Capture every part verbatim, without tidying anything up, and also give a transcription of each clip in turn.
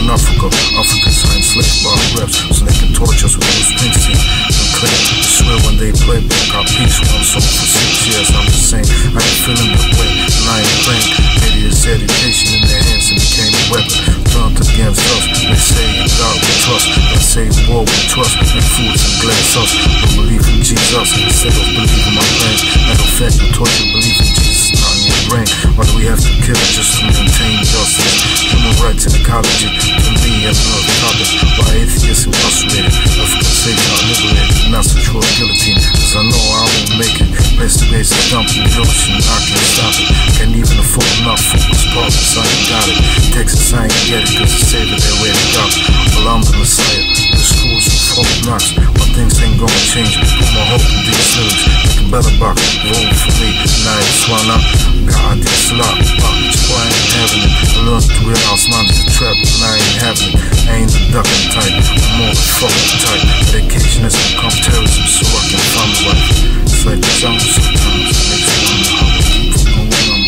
in Africa. Africans are enslaved by reps, so they can torture us with those Springsteen and claim. I swear when they play back our peace, one song for six years. I'm just saying, I ain't feeling that way, and I ain't playing. Maybe it's education in their hands and became a weapon turned against us. They say in God we trust, they say in war we trust. Make fools and glass us, no believe in Jesus instead of believing my plans. Matter of fact, you torture believe in Jesus, not in your brain. Why do we have to kill it just to maintain justice? Human rights and ecology, to me, that's another topic. Why atheists incarcerated, African slaves are liberated, not such for guillotine. Cause I know I won't make it. Best to base is dumping the ocean, I can't stop it. Can't even afford enough focus problems, I ain't got it. Texas, I ain't get it, cause it's saving their way to God. Well, I'm the Messiah, the schools with folk knocks. But things ain't gonna change, put my hope in these lyrics. Make a better box, roll for me, and I ain't swung up. God, this lot, that's why I ain't having it. I learned to realize mine is a trap, and I ain't having it. I ain't the ducking type, I'm more the fucking type. Dedication has become terrorism, so I can find the right. It's like the jungle sometimes, it makes me wonder how we keep from going on.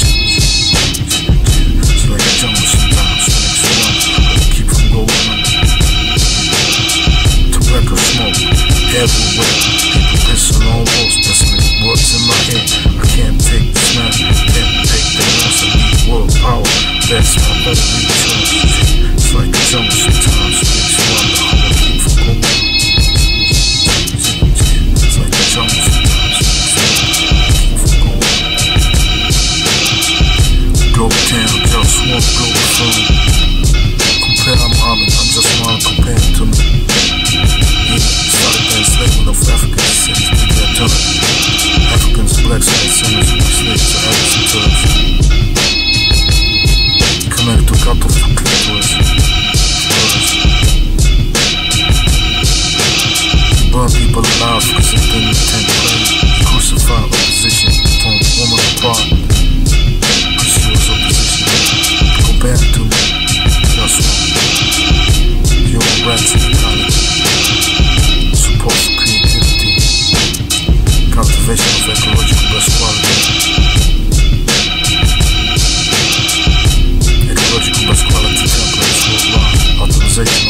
It's like the jungle sometimes, it makes me wonder how we keep from going on. Tobacco smoke, everywhere. People pissing on walls, pressing words in my head. I can't take this man, can't take the loss. I need world power, that's my only choice. It's like the jungle sometimes, it makes me wonder how we keep from going on. It's like the jungle sometimes, it makes me wonder how we keep from going on. Global town, JustWar, Globalfirm. Compare Muhammad, I'm just one compared to me. He started the enslavement of African cities, we get to it. Africans, blacks, and sinners who were slaves to Arabs and Turks. Khmer took out of the clitoris. He burned people alive because they didn't intend play. He crucified opposition, torn the woman apart because she was opposition. Compare it to me, just one. Human rights and ecology. Support for creativity. Cultivation of ecological best quality. Ecological best quality templates worldwide. Authorization